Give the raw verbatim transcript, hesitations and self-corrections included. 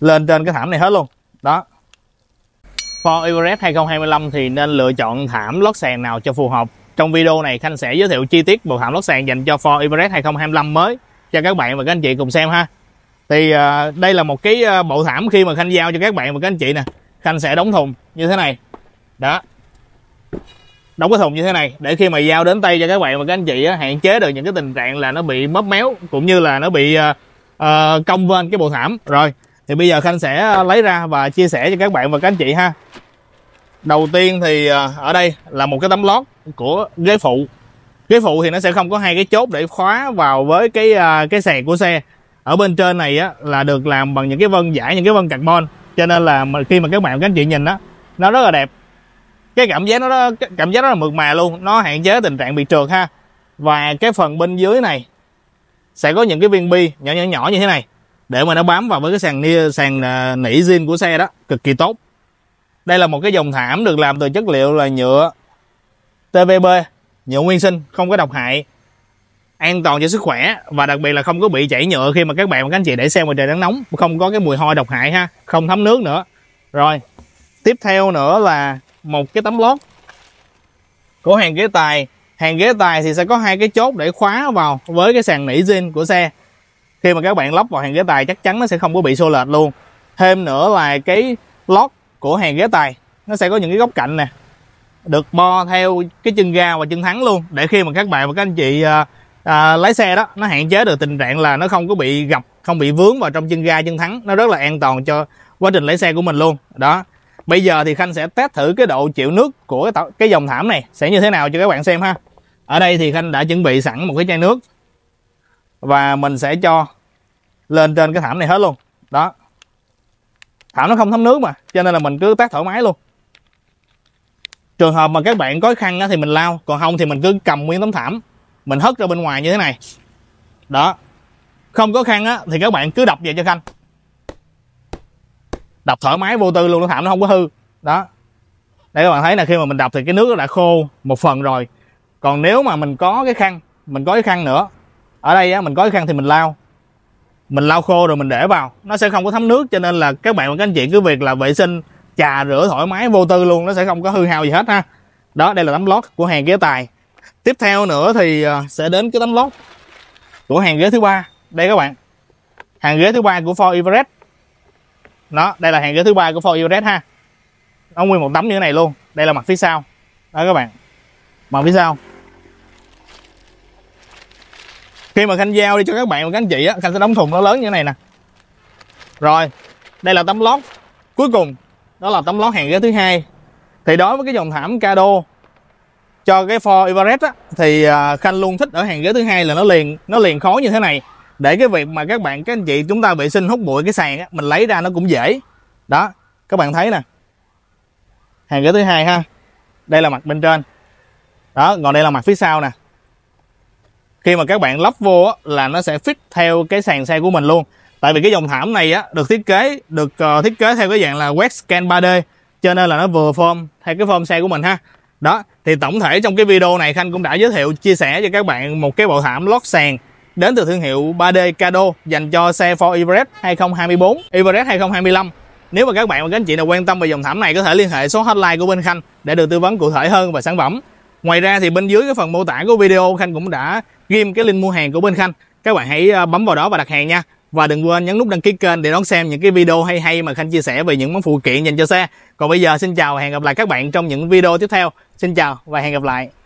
lên trên cái thảm này hết luôn. Đó. Ford Everest hai không hai lăm thì nên lựa chọn thảm lót sàn nào cho phù hợp. Trong video này Khanh sẽ giới thiệu chi tiết bộ thảm lót sàn dành cho Ford Everest hai không hai lăm mới cho các bạn và các anh chị cùng xem ha. Thì uh, đây là một cái uh, bộ thảm khi mà Khanh giao cho các bạn và các anh chị nè, Khanh sẽ đóng thùng như thế này. Đó. Đóng cái thùng như thế này để khi mà giao đến tay cho các bạn và các anh chị á, hạn chế được những cái tình trạng là nó bị móp méo cũng như là nó bị uh, uh, cong vênh cái bộ thảm. Rồi, thì bây giờ Khanh sẽ lấy ra và chia sẻ cho các bạn và các anh chị ha. Đầu tiên thì uh, ở đây là một cái tấm lót của ghế phụ. Ghế phụ thì nó sẽ không có hai cái chốt để khóa vào với cái uh, cái sàn của xe. Ở bên trên này á là được làm bằng những cái vân vải, những cái vân carbon, cho nên là khi mà các bạn và các anh chị nhìn đó, nó rất là đẹp. Cái cảm giác nó cảm giác rất là mượt mà luôn, nó hạn chế tình trạng bị trượt ha. Và cái phần bên dưới này sẽ có những cái viên bi nhỏ nhỏ nhỏ như thế này để mà nó bám vào với cái sàn sàn nỉ zin của xe đó, cực kỳ tốt. Đây là một cái dòng thảm được làm từ chất liệu là nhựa tê vê bê, nhựa nguyên sinh, không có độc hại, an toàn cho sức khỏe và đặc biệt là không có bị chảy nhựa khi mà các bạn và các anh chị để xe ngoài trời nắng nóng, không có cái mùi hôi độc hại ha, không thấm nước nữa. Rồi, tiếp theo nữa là một cái tấm lót của hàng ghế tài. Hàng ghế tài thì sẽ có hai cái chốt để khóa vào với cái sàn nỉ zin của xe. Khi mà các bạn lắp vào hàng ghế tài chắc chắn nó sẽ không có bị xô lệch luôn. Thêm nữa là cái lót của hàng ghế tài nó sẽ có những cái góc cạnh nè, được bo theo cái chân ga và chân thắng luôn, để khi mà các bạn và các anh chị à, à, lái xe đó, nó hạn chế được tình trạng là nó không có bị gập, không bị vướng vào trong chân ga chân thắng, nó rất là an toàn cho quá trình lái xe của mình luôn. Đó. Bây giờ thì Khanh sẽ test thử cái độ chịu nước của cái, cái dòng thảm này sẽ như thế nào cho các bạn xem ha. Ở đây thì Khanh đã chuẩn bị sẵn một cái chai nước và mình sẽ cho lên trên cái thảm này hết luôn. Đó. Thảm nó không thấm nước mà, cho nên là mình cứ test thoải mái luôn. Trường hợp mà các bạn có khăn thì mình lau, còn không thì mình cứ cầm nguyên tấm thảm mình hất ra bên ngoài như thế này. Đó. Không có khăn á thì các bạn cứ đập về cho Khanh, đập thoải mái vô tư luôn, nó thảm nó không có hư. Đó. Đây các bạn thấy là khi mà mình đập thì cái nước nó đã khô một phần rồi. Còn nếu mà mình có cái khăn, mình có cái khăn nữa, ở đây á, mình có cái khăn thì mình lau, mình lau khô rồi mình để vào, nó sẽ không có thấm nước, cho nên là các bạn và các anh chị cứ việc là vệ sinh chà rửa thoải mái vô tư luôn, nó sẽ không có hư hao gì hết ha. Đó, đây là tấm lót của hàng ghế tài. Tiếp theo nữa thì sẽ đến cái tấm lót của hàng ghế thứ ba. Đây các bạn, hàng ghế thứ ba của Ford Everest. Đó, đây là hàng ghế thứ ba của Ford Everest ha. Nó nguyên một tấm như thế này luôn. Đây là mặt phía sau. Đó các bạn, mặt phía sau. Khi mà Khanh giao đi cho các bạn và các anh chị á, Khanh sẽ đóng thùng nó lớn như thế này nè. Rồi, đây là tấm lót cuối cùng, đó là tấm lót hàng ghế thứ hai. Thì đối với cái dòng thảm Cado cho cái Ford Everest á, thì Khanh luôn thích ở hàng ghế thứ hai là nó liền nó liền khối như thế này, để cái việc mà các bạn các anh chị chúng ta vệ sinh hút bụi cái sàn á, mình lấy ra nó cũng dễ. Đó, các bạn thấy nè, hàng ghế thứ hai ha. Đây là mặt bên trên. Đó, còn đây là mặt phía sau nè. Khi mà các bạn lắp vô á, là nó sẽ fit theo cái sàn xe của mình luôn. Tại vì cái dòng thảm này á, được thiết kế được uh, thiết kế theo cái dạng là quét scan ba D, cho nên là nó vừa form theo cái form xe của mình ha. Đó, thì tổng thể trong cái video này Khanh cũng đã giới thiệu chia sẻ cho các bạn một cái bộ thảm lót sàn đến từ thương hiệu ba D Cado dành cho xe Ford Everest hai không hai tư, Everest hai không hai lăm. Nếu mà các bạn và các anh chị nào quan tâm về dòng thảm này có thể liên hệ số hotline của bên Khanh để được tư vấn cụ thể hơn về sản phẩm. Ngoài ra thì bên dưới cái phần mô tả của video Khanh cũng đã ghim cái link mua hàng của bên Khanh. Các bạn hãy bấm vào đó và đặt hàng nha. Và đừng quên nhấn nút đăng ký kênh để đón xem những cái video hay hay mà Khanh chia sẻ về những món phụ kiện dành cho xe. Còn bây giờ xin chào và hẹn gặp lại các bạn trong những video tiếp theo. Xin chào và hẹn gặp lại.